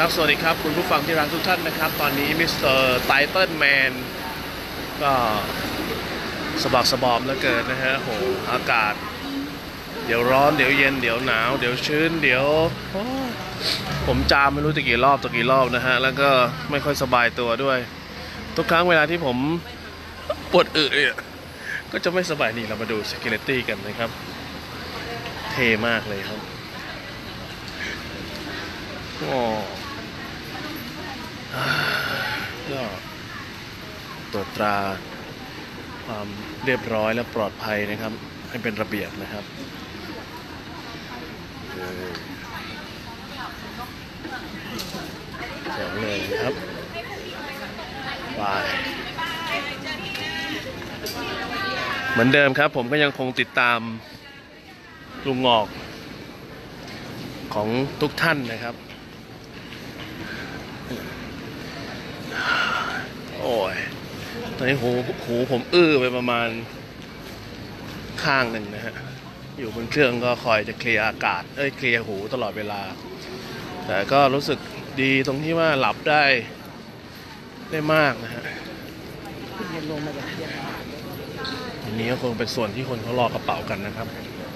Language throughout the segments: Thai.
ครับสวัสดีครับคุณผู้ฟังที่รักทุกท่านนะครับตอนนี้มิสเตอร์ไทเทิลแมนก็สบักสบอมแล้วเกินนะฮะโหอากาศเดี๋ยวร้อนเดี๋ยวเย็นเดี๋ยวหนาวเดี๋ยวชื้นเดี๋ยวผมจามไม่รู้กี่รอบนะฮะแล้วก็ไม่ค่อยสบายตัวด้วยทุกครั้งเวลาที่ผมปวดอึเนี่ยก็จะไม่สบายนี่เรามาดู security กันนะครับเท่มากเลยครับก็ตรวจตราความเรียบร้อยและปลอดภัยนะครับให้เป็นระเบียบนะครับเจ๋งเลยครับไปเหมือนเดิมครับผมก็ยังคงติดตามลุงงอกของทุกท่านนะครับโอ้ยตอนนี้หูผมไปประมาณข้างหนึ่งนะฮะอยู่บนเครื่องก็คอยจะเคลียร์อากาศเคลียร์หูตลอดเวลาแต่ก็รู้สึกดีตรงที่ว่าหลับได้มากนะฮะอันนี้ก็คงเป็นส่วนที่คนเขารอกระเป๋ากันนะครับ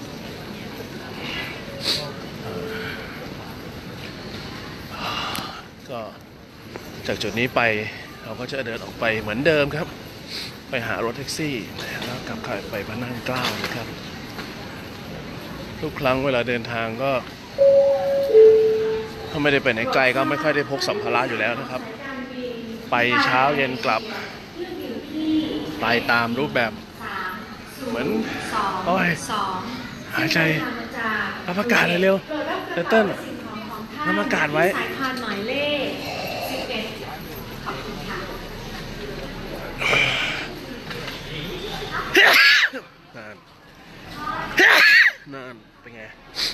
ก็จากจุดนี้ไปเราก็จะเดินออกไปเหมือนเดิมครับไปหารถแท็กซี่แล้วกลับไปพระนั่งเกล้านะครับทุกครั้งเวลาเดินทางก็ถ้าไม่ได้ไปไหนไกลก็ไม่ค่อยได้พกสัมภาระอยู่แล้วนะครับไปเช้าเย็นกลับไปตามรูปแบบเหมือนหายใจรับอากาศเร็วเต้นรับอากาศไว้นั่นเป็นไง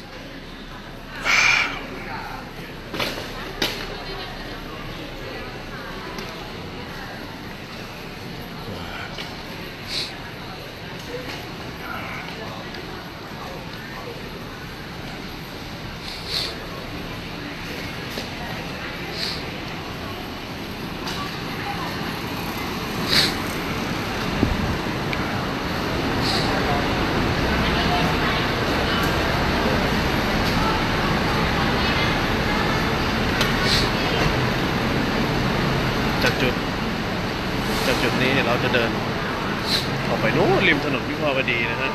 จากจุดนี้เนี่ยเราจะเดินออกไปนู้นริมถนนวิภาวดีนะฮะ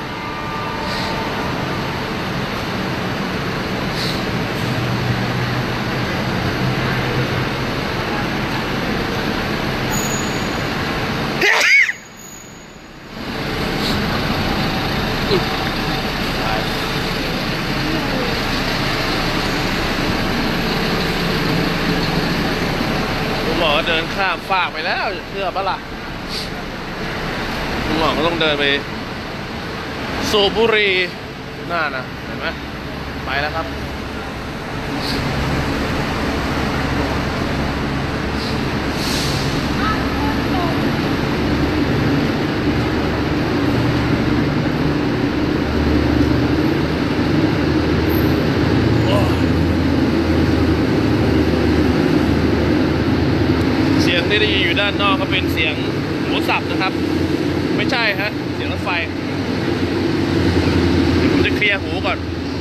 หมอเดินข้ามฟากไปแล้วเชื่อปะล่ะหมอก็ต้องเดินไปสูบบุหรี่น่านะเห็นไหมไปแล้วครับที่ได้ยินอยู่ด้านนอกก็เป็นเสียงหมูสับนะครับไม่ใช่ฮะเสียงรถไฟเดี๋ยวผมจะเคลียร์หูก่อน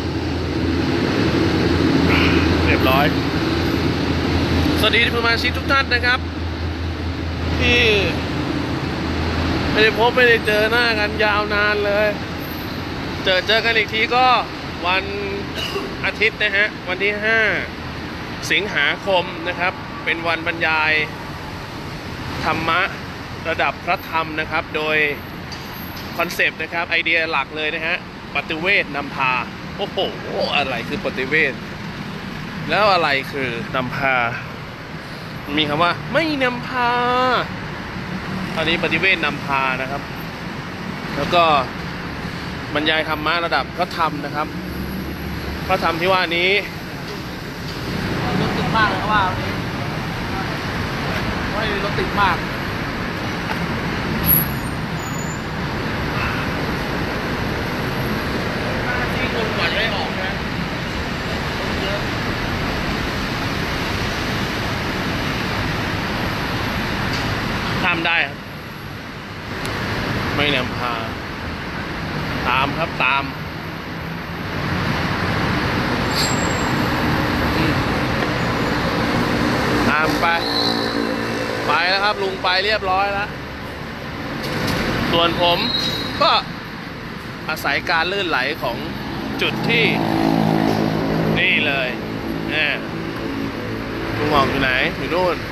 เรียบร้อยสวัสดีสมาชิกทุกท่านนะครับที่ไม่ได้พบไม่ได้เจอหน้ากันยาวนานเลยเจอกันอีกทีก็วันอาทิตย์นะฮะวันที่5 สิงหาคมนะครับเป็นวันบรรยายธรรมะระดับพระธรรมนะครับโดยคอนเซปต์นะครับไอเดียหลักเลยนะฮะปฏิเวทนำพาโอ้โหอะไรคือปฏิเวทแล้วอะไรคือนำพามีคำว่าไม่นำพาอันนี้ปฏิเวทนำพานะครับแล้วก็บรรยายธรรมะระดับพระธรรมนะครับพระธรรมที่ว่านี้รถติดมากเลยครับว่ารถติดมากที่คนกวาดไม่ออกนะได้ครับไม่นำพาตามครับตามไปแล้วครับลุงไปเรียบร้อยแล้วส่วนผมก็อาศัยการลื่นไหลของจุดที่นี่เลยลุงหมอกอยู่ไหนอยู่นู่น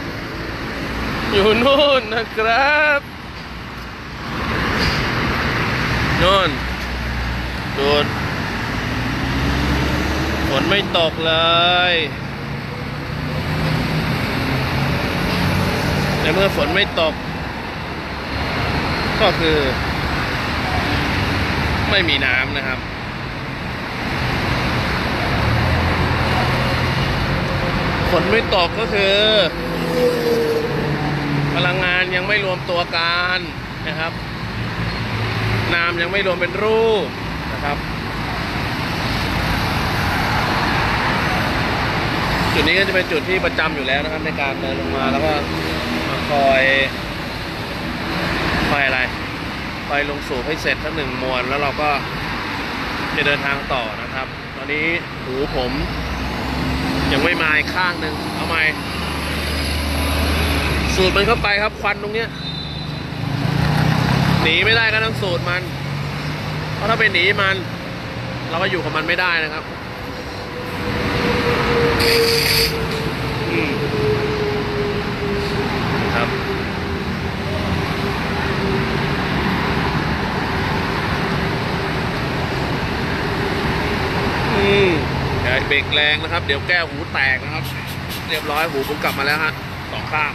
นะครับนู่นดูดฝนไม่ตกเลยในเมื่อฝนไม่ตกก็คือไม่มีน้ำนะครับฝนไม่ตกก็คือพลังงานยังไม่รวมตัวกันนะครับน้ำยังไม่รวมเป็นรูปนะครับจุดนี้ก็จะเป็นจุดที่ประจำอยู่แล้วนะครับในการเดินลงมาแล้วก็คอยอะไรคอยลงสูบให้เสร็จทั้ง1 มวลแล้วเราก็จะเดินทางต่อนะครับตอนนี้หูผมยังไม่มาอีกข้างหนึ่งเอาใหม่สูดมันเข้าไปครับควันตรงเนี้ยหนีไม่ได้ก็ต้องสูดมันเพราะถ้าไปหนีมันเราก็อยู่กับมันไม่ได้นะครับครับอย่าเบรกแรงนะครับเดี๋ยวแก้วหูแตกนะครับเรียบร้อยหูผมกลับมาแล้วฮะ2 ข้าง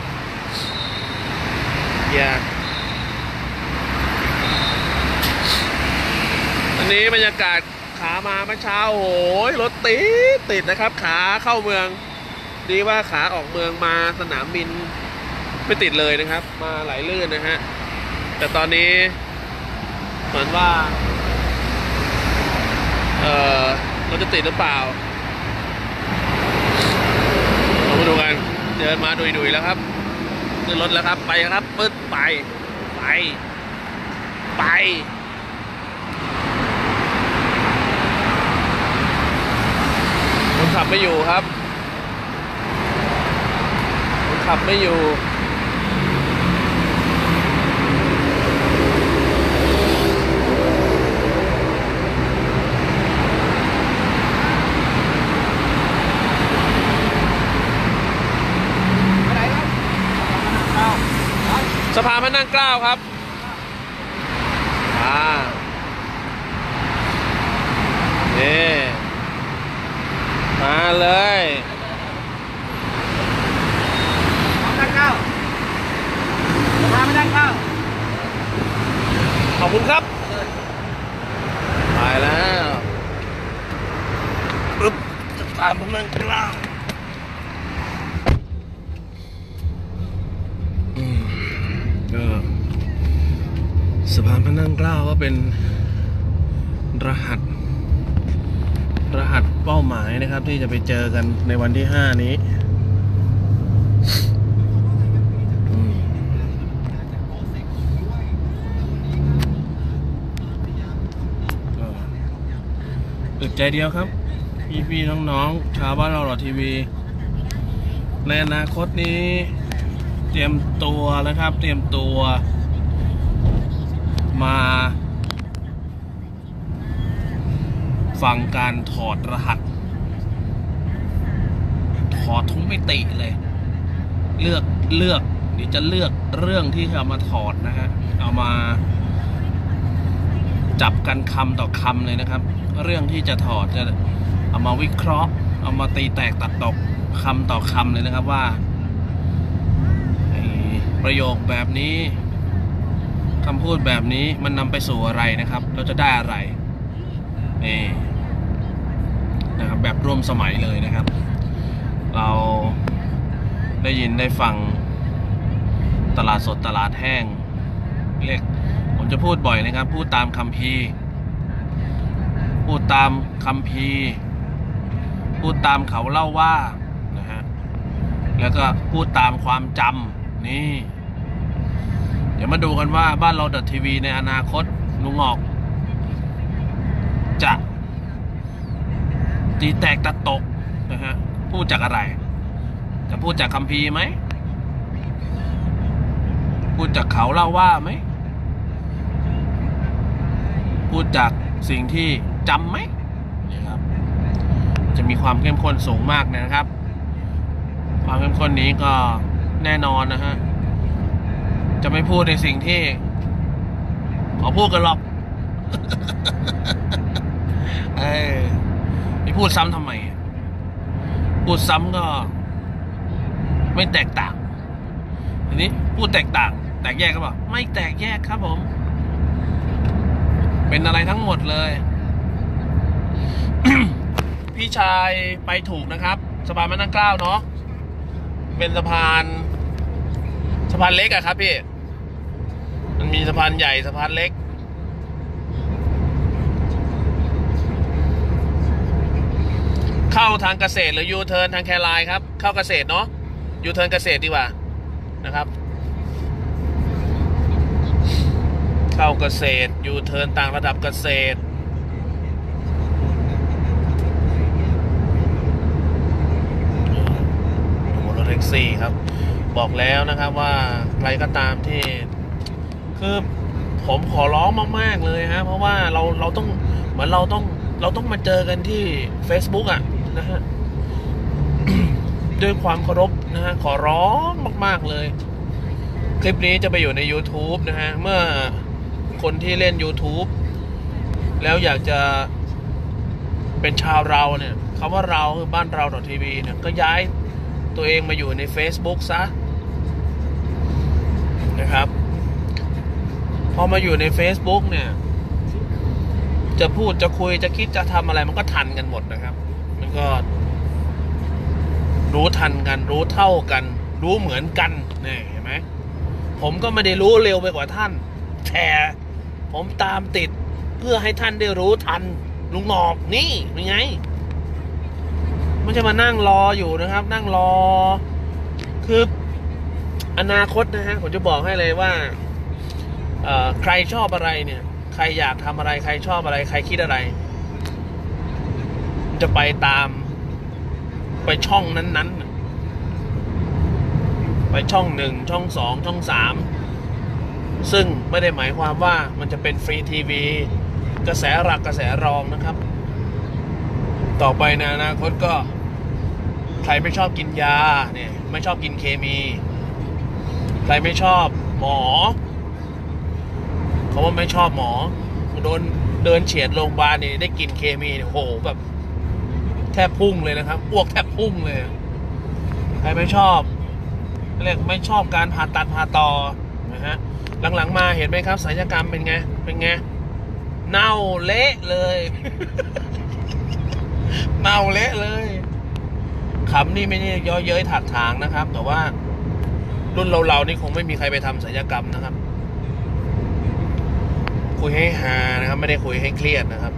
อันนี้บรรยากาศขามาเมื่อเช้าโอ้ยรถติดนะครับขาเข้าเมืองดีว่าขาออกเมืองมาสนามบินไม่ติดเลยนะครับมาไหลลื่นนะฮะแต่ตอนนี้เหมือนว่าเราจะติดหรือเปล่าเรามาดูกันเดินมาดุยๆแล้วครับขึ้นรถแล้วครับไปครับปึ๊ดไปคนขับไม่อยู่ครับคนขับไม่อยู่สะพานพระนั่งเกล้าครับนี่มาเลยนั่งเกล้าสะพานพระนั่งเกล้าขอบคุณครับไปแล้วปึ๊บสะพานพระนั่งเกล้าสะพานพระนั่งเกล้าก็เป็นรหัสเป้าหมายนะครับที่จะไปเจอกันในวันที่5นี้อึดใจเดียวครับพี่น้องๆชาวบ้านเราหล่อทีวีในอนาคตนี้เตรียมตัวนะครับเตรียมตัวมาฟังการถอดรหัสถอดทุกมิติเลยเลือกเดี๋ยวจะเลือกเรื่องที่จะมาถอดนะฮะเอามาจับกันคำต่อคำเลยนะครับเรื่องที่จะถอดจะเอามาวิเคราะห์เอามาตีแตกตัดตกคำต่อคำเลยนะครับว่าประโยคแบบนี้คำพูดแบบนี้มันนำไปสู่อะไรนะครับเราจะได้อะไรนี่นะครับแบบร่วมสมัยเลยนะครับเราได้ยินได้ฟังตลาดสดตลาดแห้งเรียกผมจะพูดบ่อยนะครับพูดตามคัมภีร์พูดตามคัมภีร์พูดตามเขาเล่าว่านะฮะแล้วก็พูดตามความจำนี่เดี๋ยวมาดูกันว่าบ้านเราทีวีในอนาคตลุงออกจะตีแตกตัดตกนะฮะพูดจากอะไรจะพูดจากคัมภีร์ไหมพูดจากเขาเล่าว่าไหมพูดจากสิ่งที่จำไหมนะครับจะมีความเข้มข้นสูงมากนะครับความเข้มข้นนี้ก็แน่นอนนะฮะจะไม่พูดในสิ่งที่ขอพูดกันหรอก ไม่พูดซ้ำทำไมพูดซ้ำก็ไม่แตกต่างทีนี้พูดแตกต่างแตกแยกก็บอกไม่แตกแยกครับผมเป็นอะไรทั้งหมดเลย พี่ชายไปถูกนะครับสะพานพระนั่งเกล้าเนาะเป็นสะพานเล็กอะครับพี่มันมีสะพานใหญ่สะพานเล็กเข้าทางเกษตรหรือยูเทิร์นทางแครายครับเข้าเกษตรเนาะยูเทิร์นเกษตรดีกว่านะครับเข้าเกษตรยูเทิร์นต่างระดับเกษตรรถแท็กซี่ครับบอกแล้วนะครับว่าใครก็ตามที่คือผมขอร้องมากๆเลยฮะเพราะว่าเราต้องเหมือนเราต้องมาเจอกันที่ Facebook อ่ะนะฮะ ด้วยความเคารพนะฮะขอร้องมากๆเลยคลิปนี้จะไปอยู่ใน YouTube นะฮะเมื่อคนที่เล่น YouTube แล้วอยากจะเป็นชาวเราเนี่ยคำว่าเราคือบ้านเราทีวีเนี่ยก็ย้ายตัวเองมาอยู่ใน Facebook ซะนะครับพอมาอยู่ใน Facebook เนี่ยจะพูดจะคุยจะคิดจะทำอะไรมันก็ทันกันหมดนะครับมันก็รู้ทันกันรู้เท่ากันรู้เหมือนกันนี่เห็นไหมผมก็ไม่ได้รู้เร็วไปกว่าท่านแต่ผมตามติดเพื่อให้ท่านได้รู้ทันลุงหงอกนี่เป็นไงไม่ใช่มานั่งรออยู่นะครับนั่งรอคืออนาคตนะฮะผมจะบอกให้เลยว่าใครชอบอะไรเนี่ยใครอยากทำอะไรใครชอบอะไรใครคิดอะไรจะไปตามไปช่องนั้นๆไปช่อง1ช่อง2ช่อง3ซึ่งไม่ได้หมายความว่ามันจะเป็นฟรีทีวีกระแสหลักกระแสรองนะครับต่อไปในอนาคตก็ใครไม่ชอบกินยาเนี่ยไม่ชอบกินเคมีใครไม่ชอบหมอเขาว่าไม่ชอบหมอโดนเดินเฉียดโรงพยาบาลนี่ได้กินเคมีเนี่ยโหแบบแทบพุ่งเลยนะครับอ้วกแทบพุ่งเลยใครไม่ชอบเรียกไม่ชอบการผ่าตัดผ่าต่อนะฮะหลังๆมาเห็นไหมครับศัลยกรรมเป็นไงเน่าเละเลย เน่าเละเลยคำนี่ไม่ได้ย่อเย้ยถักถางนะครับแต่ว่ารุ่นเรานี่คงไม่มีใครไปทำศัลยกรรมนะครับคุยให้ฮานะครับไม่ได้คุยให้เครียดนะครับ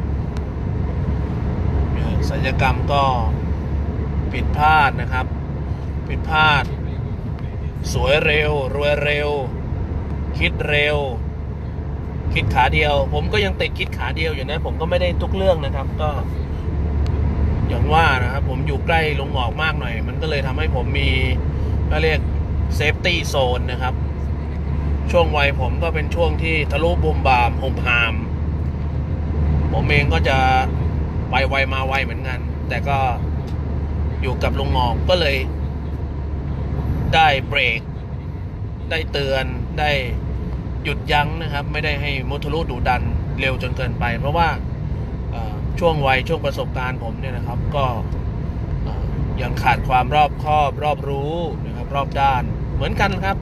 ศัลยกรรมก็ผิดพลาดนะครับผิดพลาดสวยเร็วรวยเร็วคิดเร็วคิดขาเดียวผมก็ยังติดคิดขาเดียวอยู่นะผมก็ไม่ได้ทุกเรื่องนะครับก็อย่างว่านะครับผมอยู่ใกล้ลงหงอกมากหน่อยมันก็เลยทำให้ผมมีก็เรียกเซฟตี้โซนนะครับช่วงวัยผมก็เป็นช่วงที่ทะลุบุมบามโฮมฮามผมเองก็จะไปไวมาไวเหมือนกันแต่ก็อยู่กับลงหงอกก็เลยได้เบรกได้เตือนได้หยุดยั้งนะครับไม่ได้ให้มุทะลุดุดันเร็วจนเกินไปเพราะว่าช่วงวัยช่วงประสบการณ์ผมเนี่ยนะครับก็ยังขาดความรอบคอบรอบรู้นะครับรอบด้านเหมือนกันครับ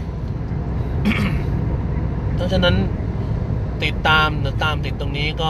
เพราะฉะนั้นติดตามติดตรงนี้ก็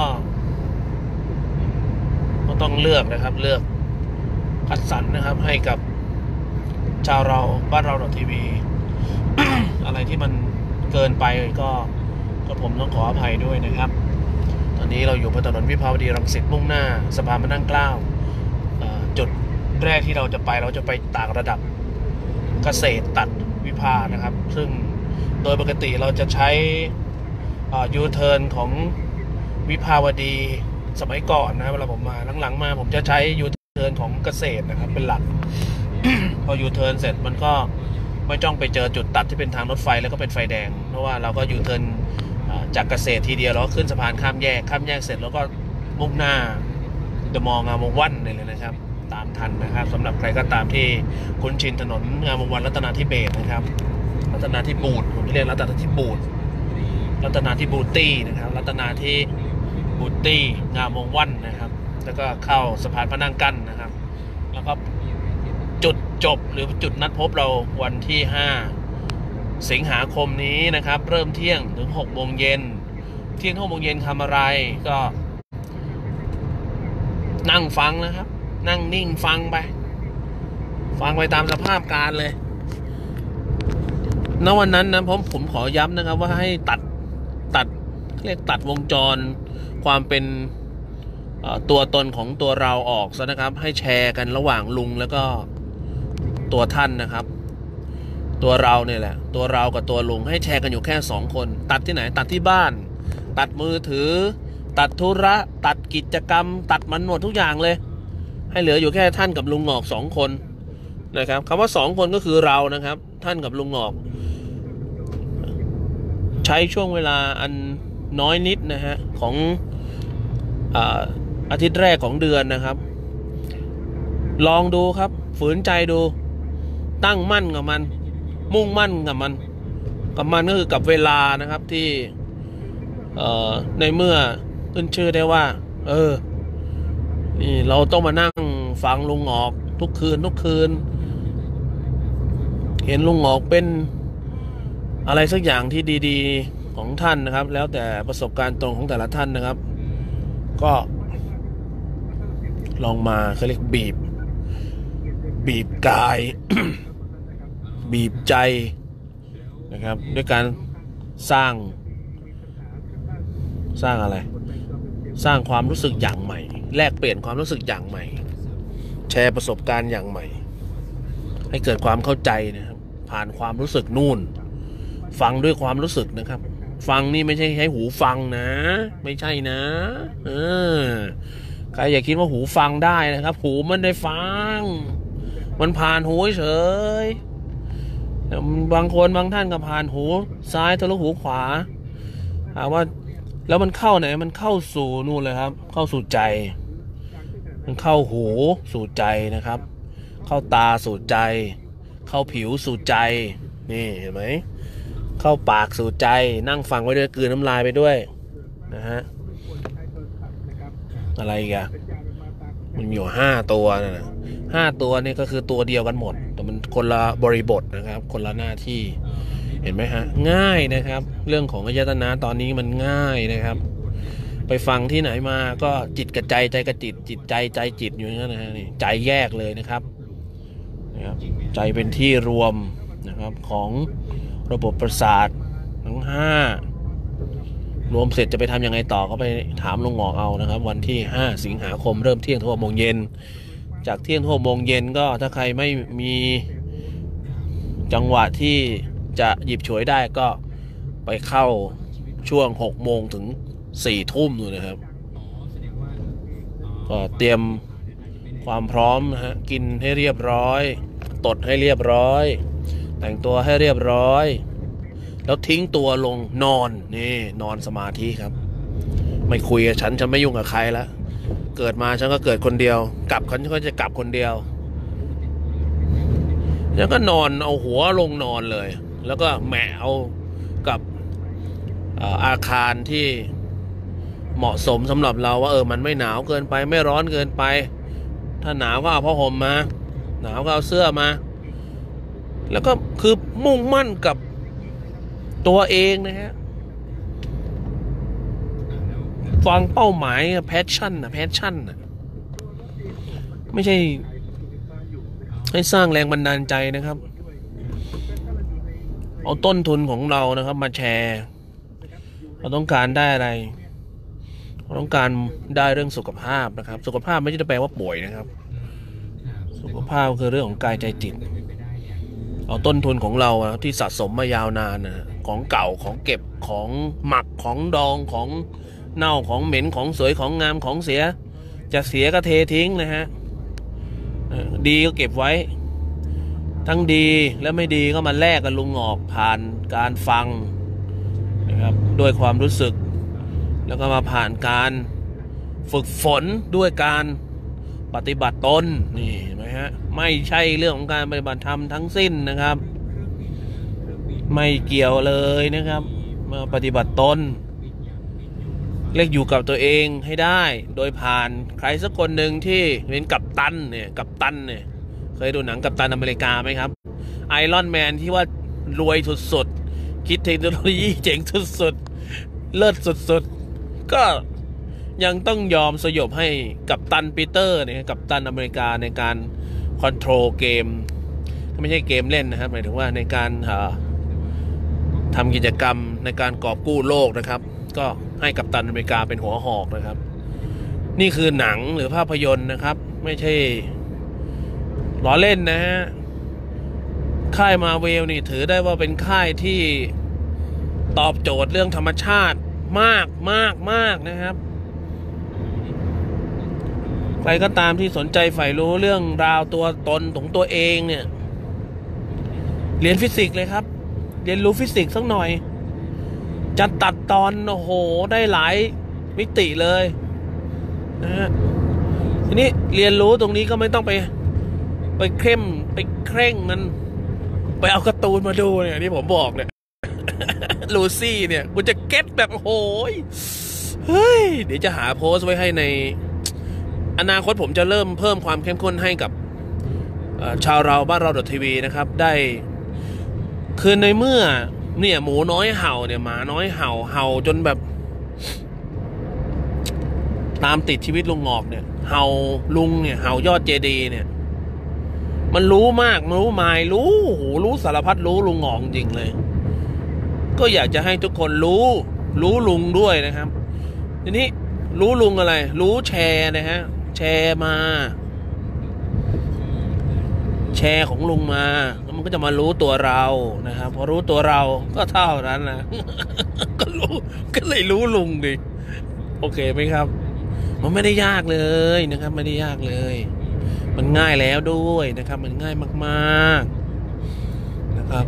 ต้องเลือกนะครับเลือกคัดสรรนะครับให้กับชาวเราบ้านเราทีวี อะไรที่มันเกินไปก็ผมต้องขออภัยด้วยนะครับตอนนี้เราอยู่บนถนนวิภาวดีรังสิตมุ่งหน้าสะพานพระนั่งเกล้าจุดแรกที่เราจะไปต่างระดับเกษตรตัดวิภานะครับซึ่งโดยปกติเราจะใช้ยูเทิร์นของวิภาวดีสมัยก่อนนะเวลาผมมาหลังๆมาผมจะใช้ยูเทิร์นของเกษตรนะครับเป็นหลัก พอยูเทิร์นเสร็จมันก็ไม่จ้องไปเจอจุดตัดที่เป็นทางรถไฟแล้วก็เป็นไฟแดงเพราะว่าเราก็ยูเทิร์นจากเกษตรทีเดียวแล้วขึ้นสะพานข้ามแยกเสร็จแล้วก็มุ่งหน้าจะมองงามวงศ์วันเลยนะครับตามทันนะครับสำหรับใครก็ตามที่คุ้นชินถนนงามวงศ์วันรัตนาธิเบศรนะครับรัตนาธิบูตผมเรียกรัตนาธิบูตรัตนาธิบูตี้นะครับรัตนาธิบูตี้งามวงศ์วันนะครับแล้วก็เข้าสะพานพระนั่งกั้นนะครับแล้วก็จุดจบหรือจุดนัดพบเราวันที่5สิงหาคมนี้นะครับเริ่มเที่ยงถึง6 โมงเย็นเที่ยง 6 โมงเย็นทำอะไรก็นั่งฟังนะครับนั่งนิ่งฟังไปตามสภาพการเลยณวันนั้นนะผมขอย้ำนะครับว่าให้ตัดเรียกตัดวงจรความเป็นตัวตนของตัวเราออกซะนะครับให้แชร์กันระหว่างลุงแล้วก็ตัวท่านนะครับตัวเราเนี่ยแหละตัวเรากับตัวลุงให้แชร์กันอยู่แค่2 คนตัดที่ไหนตัดที่บ้านตัดมือถือตัดธุระตัดกิจกรรมตัดมันหมดทุกอย่างเลยให้เหลืออยู่แค่ท่านกับลุงงอก2 คนนะครับคำว่า2 คนก็คือเรานะครับท่านกับลุงงอกใช้ช่วงเวลาอันน้อยนิดนะฮะของอาทิตย์แรกของเดือนนะครับลองดูครับฝืนใจดูตั้งมั่นกับมันมุ่งมั่นกับมันก็คือกับเวลานะครับที่ในเมื่อขึ้นชื่อได้ว่านี่เราต้องมานั่งฟังลุงงอกทุกคืนเห็นลุงงอกเป็นอะไรสักอย่างที่ดีๆของท่านนะครับแล้วแต่ประสบการณ์ตรงของแต่ละท่านนะครับก็ลองมาเขาเรียกบีบกาย บีบใจนะครับด้วยการสร้างอะไรสร้างความรู้สึกอย่างใหม่แลกเปลี่ยนความรู้สึกอย่างใหม่แชร์ประสบการณ์อย่างใหม่ให้เกิดความเข้าใจนะครับผ่านความรู้สึกนู่นฟังด้วยความรู้สึกนะครับฟังนี่ไม่ใช่ให้หูฟังนะไม่ใช่นะใครอย่าคิดว่าหูฟังได้นะครับหูมันได้ฟังมันผ่านหูเฉยบางคนบางท่านก็ผ่านหูซ้ายทะลุหูขวาถามว่าแล้วมันเข้าไหนมันเข้าสู่นู่นเลยครับเข้าสู่ใจมันเข้าหูสู่ใจนะครับเข้าตาสู่ใจเข้าผิวสู่ใจนี่เห็นไหมเข้าปากสู่ใจนั่งฟังไว้ด้วยกลืนน้ำลายไปด้วยนะฮะอะไรอีกอะมันมีอยู่5 ตัวนะ5 ตัวนี่ก็คือตัวเดียวกันหมดแต่มันคนละบริบทนะครับคนละหน้าที่เห็นไหมฮะง่ายนะครับเรื่องของอายตนะตอนนี้มันง่ายนะครับไปฟังที่ไหนมาก็จิตกับใจกับจิตจิตใจจิตอยู่นั่นนะฮะนี่ใจแยกเลยนะครับใจเป็นที่รวมนะครับของระบบประสาททั้ง5รวมเสร็จจะไปทำยังไงต่อก็ไปถามลุงงอกเอานะครับวันที่5 สิงหาคมเริ่มเที่ยงถึง 6 โมงเย็นจากเที่ยงถึง 6 โมงเย็นก็ถ้าใครไม่มีจังหวะที่จะหยิบฉวยได้ก็ไปเข้าช่วง6 โมงถึง 4 ทุ่มนู่นนะครับก็เตรียมความพร้อมนะฮะกินให้เรียบร้อยตดให้เรียบร้อยแต่งตัวให้เรียบร้อยแล้วทิ้งตัวลงนอนนี่นอนสมาธิครับไม่คุยกับฉันไม่ยุ่งกับใครแล้วเกิดมาฉันก็เกิดคนเดียวกลับฉันก็จะกลับคนเดียวแล้วก็นอนเอาหัวลงนอนเลยแล้วก็แหมเอากับอาคารที่เหมาะสมสำหรับเราว่ามันไม่หนาวเกินไปไม่ร้อนเกินไปถ้าหนาวก็เอาผ้าห่มมาหนาวก็เอาเสื้อมาแล้วก็คือมุ่งมั่นกับตัวเองนะฮะฟังเป้าหมายแพชชั่นไม่ใช่ให้สร้างแรงบันดาลใจนะครับเอาต้นทุนของเรานะครับมาแชร์เราต้องการได้อะไรเราต้องการได้เรื่องสุขภาพนะครับสุขภาพไม่ใช่แปลว่าป่วยนะครับสุขภาพคือเรื่องของกายใจจิตเอาต้นทุนของเราที่สะสมมายาวนานนะของเก่าของเก็บของหมักของดองของเน่าของเหม็นของสวยของงามของเสียจะเสียก็เททิ้งนะฮะดีก็เก็บไว้ทั้งดีและไม่ดีก็มาแลกกันลุงงอกผ่านการฟังนะครับด้วยความรู้สึกแล้วก็มาผ่านการฝึกฝนด้วยการปฏิบัติตนนี่เห็นไหมฮะไม่ใช่เรื่องของการปฏิบัติธรรมทั้งสิ้นนะครับไม่เกี่ยวเลยนะครับมาปฏิบัติตนเรียกอยู่กับตัวเองให้ได้โดยผ่านใครสักคนหนึ่งที่เป็นกัปตันเนี่ยเคยดูหนังกัปตันอเมริกาไหมครับไอรอนแมนที่ว่ารวยสุดๆคิดเทคโนโลยีเจ๋งสุดๆเลิศสุดๆก็ยังต้องยอมสยบให้กัปตันปีเตอร์เนี่ยกัปตันอเมริกาในการคอนโทรลเกมไม่ใช่เกมเล่นนะครับหมายถึงว่าในการทำกิจกรรมในการกอบกู้โลกนะครับก็ให้กัปตันอเมริกาเป็นหัวหอกนะครับนี่คือหนังหรือภาพยนตร์นะครับไม่ใช่ล้อเล่นนะฮะค่ายมาเวลนี่ถือได้ว่าเป็นค่ายที่ตอบโจทย์เรื่องธรรมชาติมากนะครับใครก็ตามที่สนใจใฝ่รู้เรื่องราวตัวตนของตัวเองเนี่ยเรียนฟิสิกส์เลยครับเรียนรู้ฟิสิกส์สักหน่อยจะตัดตอนโอ้โหได้หลายมิติเลยนะฮะทีนี้เรียนรู้ตรงนี้ก็ไม่ต้องไปเคร่งมันไปเอาการ์ตูนมาดูเนี่ยที่ผมบอกเนี่ย ลูซี่เนี่ยกูจะเก็ตแบบโอ้ยเฮ้ยเดี๋ยวจะหาโพสต์ไว้ให้ในอนาคตผมจะเริ่มเพิ่มความเข้มข้นให้กับชาวเราบ้านเราทีวีนะครับได้คือในเมื่อเนี่ยหมูน้อยเห่าเนี่ยหมาน้อยเห่าจนแบบตามติดชีวิตลุงงอกเนี่ยเห่าลุงเนี่ยเห่ายอดเจดีเนี่ยมันรู้มากรู้มายรู้สารพัดรู้ลุงงอกจริงเลยก็อยากจะให้ทุกคนรู้ลุงด้วยนะครับทีนี้รู้ลุงอะไรรู้แชร์นะฮะแชร์ของลุงมาแล้วมันก็จะมารู้ตัวเรานะครับพอรู้ตัวเราก็เท่านั้นนะ ก็เลยรู้ลุงดิโอเคไหมครับมันไม่ได้ยากเลยนะครับไม่ได้ยากเลยมันง่ายแล้วด้วยนะครับมันง่ายมากๆนะครับ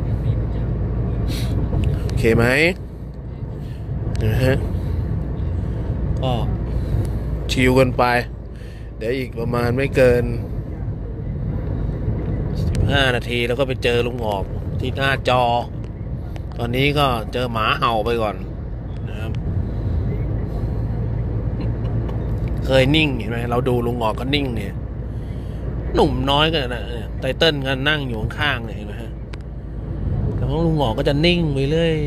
โอเคไหมนะฮะก็ชิลกันไปเดี๋ยวอีกประมาณไม่เกิน15 นาทีแล้วก็ไปเจอลุงงอกที่หน้าจอตอนนี้ก็เจอหมาเห่าไปก่อนนะครับเคยนิ่งเห็นไหมเราดูลุงงอกก็นิ่งเนี่ยหนุ่มน้อยกันนะไตเติ้ลกันนั่งอยู่ข้างๆเนี่ยเห็นไหมฮะแต่ของลุงงอกก็จะนิ่งไปเรื่อย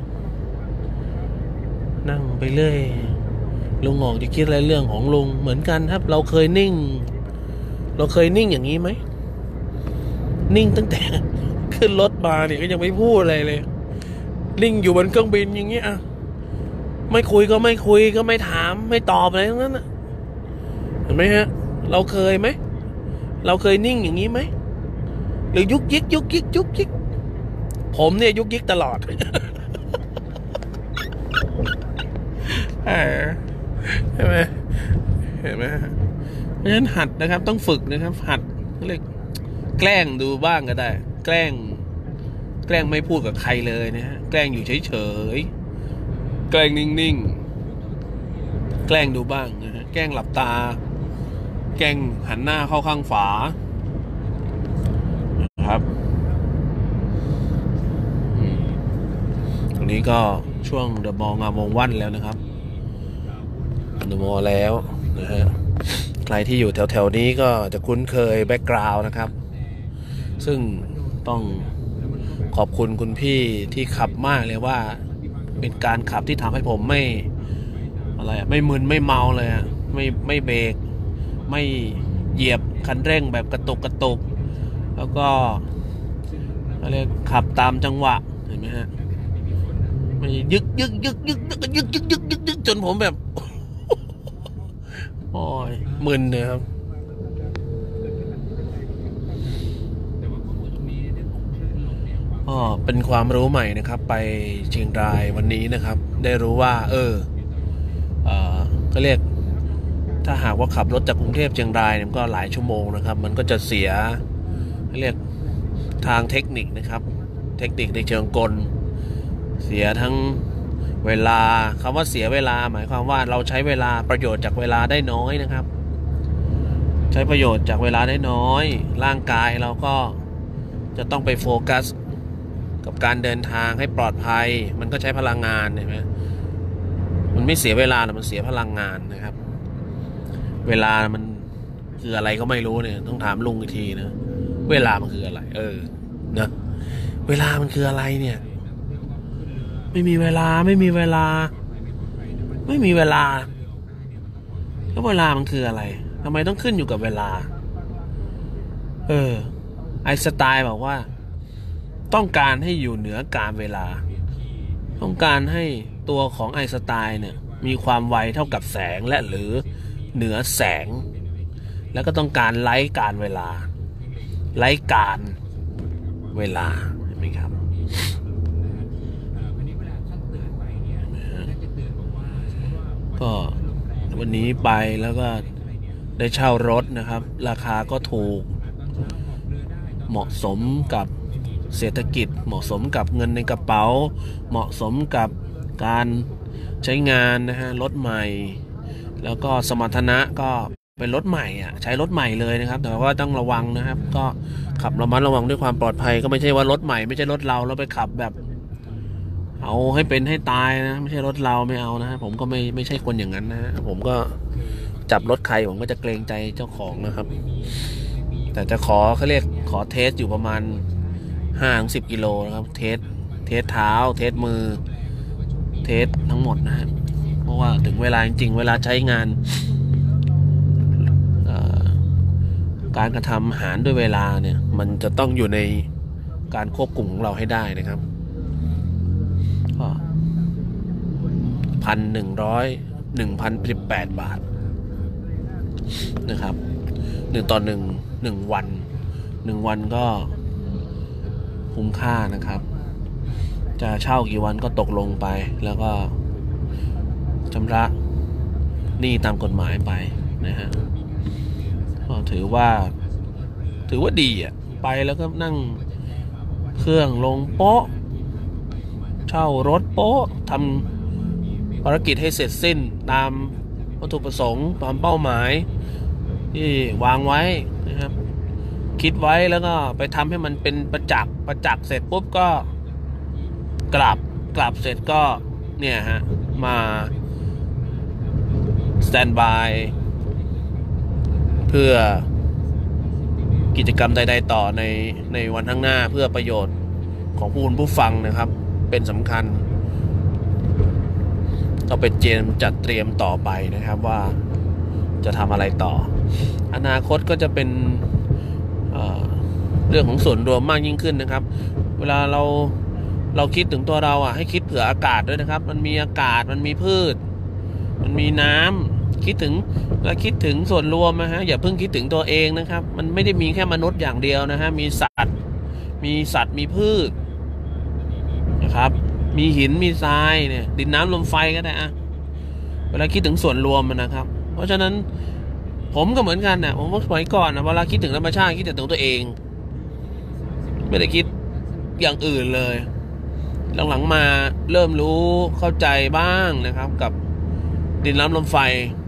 นั่งไปเรื่อยลุงงอกจะคิดอะไรเรื่องของลุงเหมือนกันครับเราเคยนิ่งอย่างนี้ไหมนิ่งตั้งแต่ขึ้นรถมาเนี่ยก็ยังไม่พูดอะไรเลยนิ่งอยู่บนเครื่องบินอย่างเงี้ยไม่คุยก็ไม่ถามไม่ตอบอะไรทั้งนั้นเห็นไหมฮะเราเคยไหมเราเคยนิ่งอย่างนี้ไหมหรือยุกยิกผมเนี่ยยุกยิกตลอด เห็นไหมเพราะฉะนั้นหัดนะครับต้องฝึกนะครับหัดเรียกแกล้งดูบ้างก็ได้แกล้งไม่พูดกับใครเลยนะฮะแกล้งอยู่เฉยๆแกล้งนิ่งๆแกล้งดูบ้างนะฮะแกล้งหลับตาแกล้งหันหน้าเข้าข้างฝาครับตรงนี้ก็ช่วงเดอะมอลล์งามวงศ์วันแล้วนะครับเดอะมอลล์แล้วนะฮะใครที่อยู่แถวๆนี้ก็จะคุ้นเคยแบ็กกราวด์นะครับซึ่งต้องขอบคุณคุณพี่ที่ขับมากเลยว่าเป็นการขับที่ทำให้ผมไม่มึนไม่เมาเลยไม่เบรกไม่เหยียบคันเร่งแบบกระตุกแล้วก็อะไรขับตามจังหวะเห็นไหมฮะไม่ยึกจนผมแบบโอ้ยมึนเลยครับก็เป็นความรู้ใหม่นะครับไปเชียงรายวันนี้นะครับได้รู้ว่าก็เรียกถ้าหากว่าขับรถจากกรุงเทพเชียงรายมันก็หลายชั่วโมงนะครับมันก็จะเสียเรียกทางเทคนิคนะครับเทคนิคในเชิงกลเสียทั้งเวลาคำว่าเสียเวลาหมายความว่าเราใช้เวลาประโยชน์จากเวลาได้น้อยนะครับใช้ประโยชน์จากเวลาได้น้อยร่างกายเราก็จะต้องไปโฟกัสกับการเดินทางให้ปลอดภัยมันก็ใช้พลังงานเห็นไหมมันไม่เสียเวลาแต่มันเสียพลังงานนะครับเวลามันคืออะไรก็ไม่รู้เนี่ยต้องถามลุงอีกทีนะเวลามันคืออะไรนะเวลามันคืออะไรเนี่ยไม่มีเวลาแล้วเวลามันคืออะไรทำไมต้องขึ้นอยู่กับเวลาไอน์สไตน์บอกว่าต้องการให้อยู่เหนือการเวลาต้องการให้ตัวของไอน์สไตน์เนี่ยมีความไวเท่ากับแสงและหรือเหนือแสงแล้วก็ต้องการไร้การเวลาเห็นไหมครับก็วันนี้ไปแล้วก็ได้เช่ารถนะครับราคาก็ถูกเหมาะสมกับเศรษฐกิจเหมาะสมกับเงินในกระเป๋าเหมาะสมกับการใช้งานนะฮะรถใหม่แล้วก็สมรรถนะก็เป็นรถใหม่ใช้รถใหม่เลยนะครับแต่ว่าต้องระวังนะครับก็ขับระมัดระวังด้วยความปลอดภัยก็ไม่ใช่ว่ารถใหม่ไม่ใช่รถเราแล้วไปขับแบบเอาให้เป็นให้ตายนะไม่ใช่รถเราไม่เอานะผมก็ไม่ใช่คนอย่างนั้นนะผมก็จับรถใครผมก็จะเกรงใจเจ้าของนะครับแต่จะเขาเรียกขอเทสอยู่ประมาณ5-10 กิโลนะครับเทสเท้าเทสมือเทสทั้งหมดนะฮะเพราะว่าถึงเวลาจริงๆเวลาใช้งานการกระทำหารด้วยเวลาเนี่ยมันจะต้องอยู่ในการควบคุมของเราให้ได้นะครับก็1,118 บาทนะครับต่อหนึ่งวันก็คุ้มค่านะครับจะเช่ากี่วันก็ตกลงไปแล้วก็ชำระหนี้ตามกฎหมายไปนะฮะก็ถือว่าดีไปแล้วก็นั่งเครื่องลงโป๊ะเช่ารถโป๊ะทำภารกิจให้เสร็จสิ้นตามวัตถุประสงค์ตามเป้าหมายที่วางไว้นะครับคิดไว้แล้วก็ไปทำให้มันเป็นประจักษ์เสร็จปุ๊บก็กลับเสร็จก็เนี่ยฮะมาสแตนบายเพื่อกิจกรรมใดๆต่อในวันข้างหน้าเพื่อประโยชน์ของผู้ฟังนะครับเป็นสำคัญก็เป็นจัดเตรียมต่อไปนะครับว่าจะทำอะไรต่ออนาคตก็จะเป็นเรื่องของส่วนรวมมากยิ่งขึ้นนะครับเวลาเราคิดถึงตัวเราให้คิดเผื่ออากาศด้วยนะครับมันมีอากาศมันมีพืชมันมีน้ำคิดถึงส่วนรวมนะฮะอย่าเพิ่งคิดถึงตัวเองนะครับมันไม่ได้มีแค่มนุษย์อย่างเดียวนะฮะมีสัตว์มีพืชนะครับมีหินมีทรายเนี่ยดินน้ำลมไฟก็ได้เวลาคิดถึงส่วนรวมนะครับเพราะฉะนั้นผมก็เหมือนกันผมสมัยก่อนเวลาคิดถึงธรรมชาติคิดแต่ถึงตัวเองไม่ได้คิดอย่างอื่นเลยหลังๆมาเริ่มรู้เข้าใจบ้างนะครับกับดินน้ำลมไฟ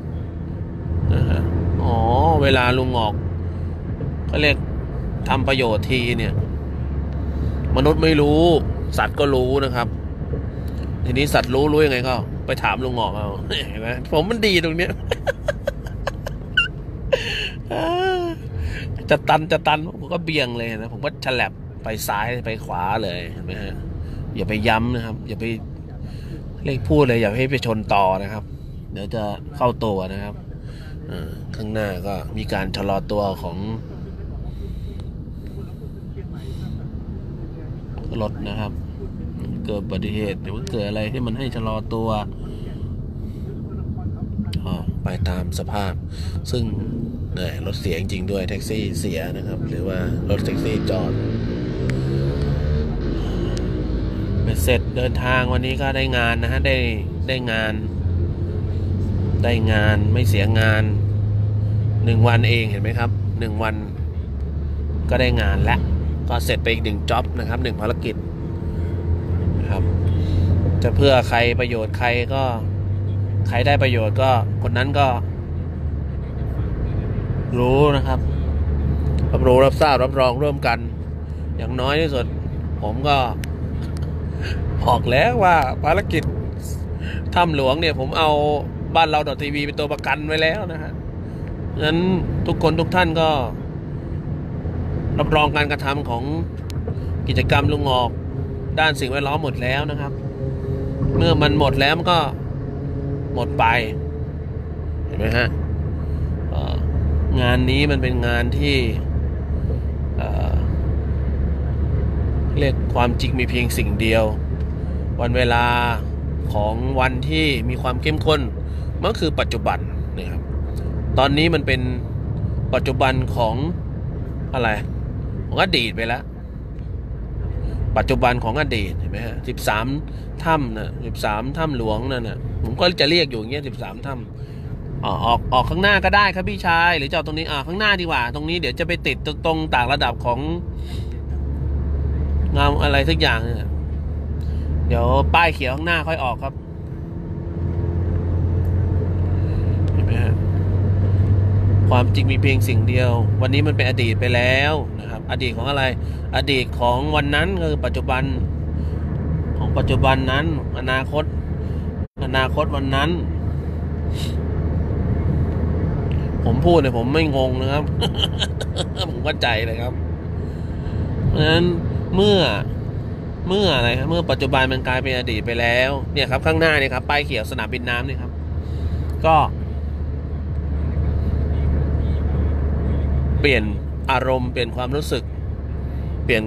เวลาลุงออกเขาเรียกทำประโยชน์ทีเนี่ยมนุษย์ไม่รู้สัตว์ก็รู้นะครับทีนี้สัตว์รู้ยังไงก็ไปถามลุงออกเอาเห็นไหมผมมันดีตรงเนี้ย จะตันผมก็เบี่ยงเลยนะผมก็ฉลับไปซ้ายไปขวาเลยเห็นไหมฮะอย่าไปย้ำนะครับอย่าไปเรียกพูดเลยอย่าให้ไปชนต่อนะครับเดี๋ยวจะเข้าตัวนะครับข้างหน้าก็มีการชะลอตัวของรถนะครับเกิดอุบัติเหตุหรือว่าเกิดอะไรที่มันให้ชะลอตัวไปตามสภาพซึ่งรถเสียจริงๆด้วยแท็กซี่เสียนะครับหรือว่ารถแท็กซี่จอดเสร็จเดินทางวันนี้ก็ได้งานนะฮะได้งานไม่เสียงาน1 วันเองเห็นไหมครับ1 วันก็ได้งานแล้วก็เสร็จไปอีก1 จ็อบนะครับ1 ภารกิจนะครับจะเพื่อใครประโยชน์ใครได้ประโยชน์ก็คนนั้นก็รู้นะครับรับรู้รับทราบรับรองร่วมกันอย่างน้อยที่สุดผมก็บอกแล้วว่าภารกิจถ้ำหลวงเนี่ยผมเอาบ้านเราทีวีเป็นตัวประกันไว้แล้วนะฮะงั้นทุกคนทุกท่านก็รับรองการกระทำของกิจกรรมลุงออกด้านสิ่งแวดล้อมหมดแล้วนะครับเมื่อมันหมดแล้วมันก็หมดไปเห็นไหมฮะงานนี้มันเป็นงานที่เรียกความจริงมีเพียงสิ่งเดียววันเวลาของวันที่มีความเข้มข้นมันคือปัจจุบันนะครับตอนนี้มันเป็นปัจจุบันของอะไรของอดีตไปแล้วปัจจุบันของอดีตเห็นไหมฮะ13 ถ้ำนะ13 ถ้ำหลวงนั่นนะผมก็จะเรียกอยู่อย่างเงี้ย13 ถ้ำออกข้างหน้าก็ได้ครับพี่ชายหรือจะเอาตรงนี้ข้างหน้าดีกว่าตรงนี้เดี๋ยวจะไปติดตรงต่างระดับของงามอะไรสักอย่างเนี่ยเดี๋ยวป้ายเขียวข้างหน้าค่อยออกครับเห็นไหมฮะความจริงมีเพียงสิ่งเดียววันนี้มันเป็นอดีตไปแล้วนะครับอดีตของอะไรอดีตของวันนั้นคือปัจจุบันของปัจจุบันนั้นอนาคตวันนั้นผมพูดเนี่ยผมไม่งงนะครับ ผมเข้าใจเลยครับเพราะฉะนั้นเมื่ออะไรครับเมื่อปัจจุบันมันกลายเป็นอดีตไปแล้วเนี่ยครับข้างหน้านี่ครับป้ายเขียวสนามบินน้ำนี่ครับก็เปลี่ยนอารมณ์เปลี่ยนความรู้สึกเปลี่ยน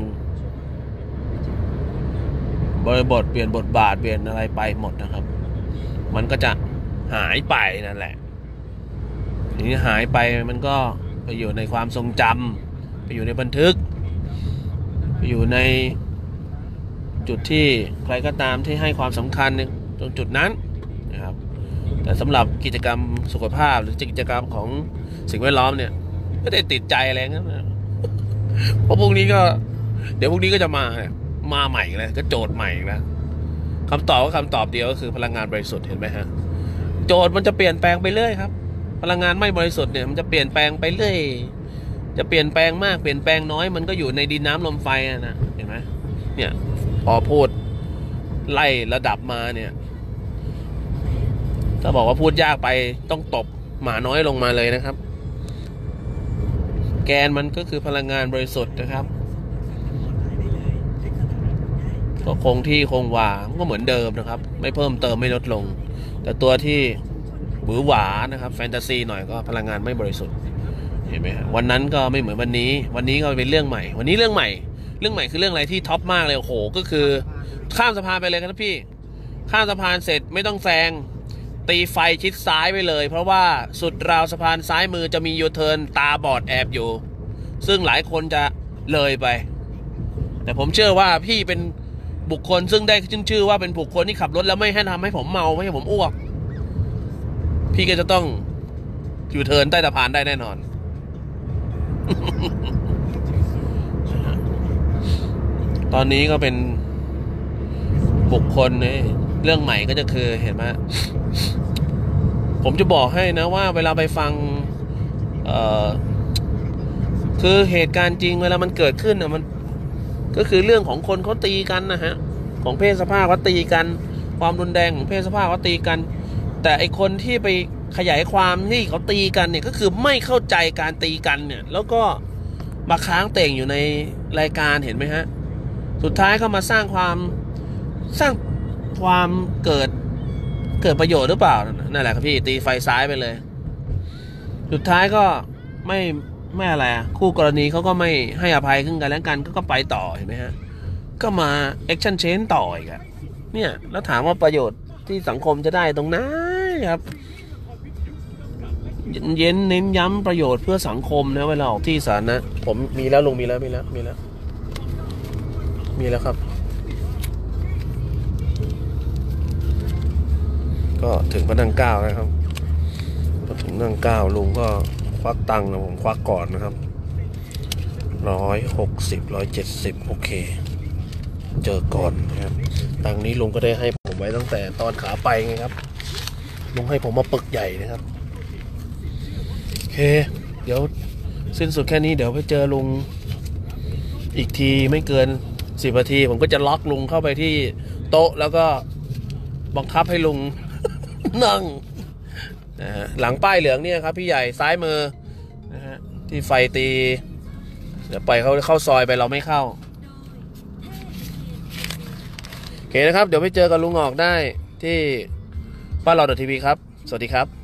บริบทเปลี่ยนบทบาทเปลี่ยนอะไรไปหมดนะครับมันก็จะหายไปนั่นแหละทีนี้หายไปมันก็ไปอยู่ในความทรงจำไปอยู่ในบันทึกไปอยู่ในจุดที่ใครก็ตามที่ให้ความสำคัญตรงจุดนั้นนะครับแต่สำหรับกิจกรรมสุขภาพหรือกิจกรรมของสิ่งแวดล้อมเนี่ยไม่ได้ติดใจอะไรงั้นนะเพราะพวกนี้ก็เดี๋ยวพวกนี้ก็จะมาใหม่เลยก็โจทย์ใหม่แล้วคำตอบก็คำตอบเดียวก็คือพลังงานบริสุทธิ์เห็นไหมฮะโจทย์มันจะเปลี่ยนแปลงไปเรื่อยครับพลังงานไม่บริสุทธิ์เนี่ยมันจะเปลี่ยนแปลงไปเรื่อยจะเปลี่ยนแปลงมากเปลี่ยนแปลงน้อยมันก็อยู่ในดินน้ำลมไฟนะเห็นไหมเนี่ยพอพูดไล่ระดับมาเนี่ยถ้าบอกว่าพูดยากไปต้องตบหมาน้อยลงมาเลยนะครับแกนมันก็คือพลังงานบริสุทธิ์นะครับก็คงที่คงวาก็เหมือนเดิมนะครับไม่เพิ่มเติมไม่ลดลงแต่ตัวที่หวือหวานะครับแฟนตาซีหน่อยก็พลังงานไม่บริสุทธิ์เห็นไหมฮะวันนั้นก็ไม่เหมือนวันนี้ก็เป็นเรื่องใหม่วันนี้เรื่องใหม่คือเรื่องอะไรที่ท็อปมากเลยโอ้โหก็คือข้ามสะพานไปเลยครับพี่ข้ามสะพานเสร็จไม่ต้องแซงตีไฟชิดซ้ายไปเลยเพราะว่าสุดราวสะพานซ้ายมือจะมียูเทิร์นตาบอดแอบอยู่ซึ่งหลายคนจะเลยไปแต่ผมเชื่อว่าพี่เป็นบุคคลซึ่งได้ชื่อว่าเป็นบุคคลที่ขับรถแล้วไม่ให้ทำให้ผมเมาไม่ให้ผมอ้วกพี่ก็จะต้องยูเทิร์นใต้สะพานได้แน่นอน ตอนนี้ก็เป็นบุคคลเนี่ยเรื่องใหม่ก็จะคือเห็นไหมผมจะบอกให้นะว่าเวลาไปฟังคือเหตุการณ์จริงเวลามันเกิดขึ้นมันก็คือเรื่องของคนเขาตีกันนะฮะของเพศสภาพเขาตีกันความรุนแรงของเพศสภาพเขาตีกันแต่ไอคนที่ไปขยายความที่เขาตีกันเนี่ยก็คือไม่เข้าใจการตีกันเนี่ยแล้วก็มาค้างเต่งอยู่ในรายการเห็นไหมฮะสุดท้ายเขามาสร้างความเกิดประโยชน์หรือเปล่านั่นแหละครับพี่ตีไฟซ้ายไปเลยสุดท้ายก็ไม่อะไรคู่กรณีเขาก็ไม่ให้อภัยขึ้นกันแล้วกันก็ไปต่อเห็นไหมฮะก็มาแอคชั่นเชนต่ออีกอะเนี่ยแล้วถามว่าประโยชน์ที่สังคมจะได้ตรงไหนครับเย็นเน้นย้ำประโยชน์เพื่อสังคมนะเวลาออกที่สาธารณะผมมีแล้วลุงมีแล้วครับก็ถึงพระนั่งเกล้านะครับพอถึงนั่งเกล้าลุงก็ควักตังค์นะผมควักก่อนนะครับ160 170โอเคเจอก่อนนะครับตังค์นี้ลุงก็ได้ให้ผมไว้ตั้งแต่ตอนขาไปไงครับลุงให้ผมมาปึกใหญ่นะครับโอเคเดี๋ยวสิ้นสุดแค่นี้เดี๋ยวไปเจอลุงอีกทีไม่เกิน10 นาทีผมก็จะล็อกลุงเข้าไปที่โต๊ะแล้วก็บังคับให้ลุง นั่งนะฮะหลังป้ายเหลืองเนี่ยครับพี่ใหญ่ซ้ายมือนะฮะที่ไฟตีเดี๋ยวไปเขาเข้าซอยไปเราไม่เข้าโอเคนะครับเดี๋ยวไปเจอกับลุงออกได้ที่บ้านเราทีวีครับสวัสดีครับ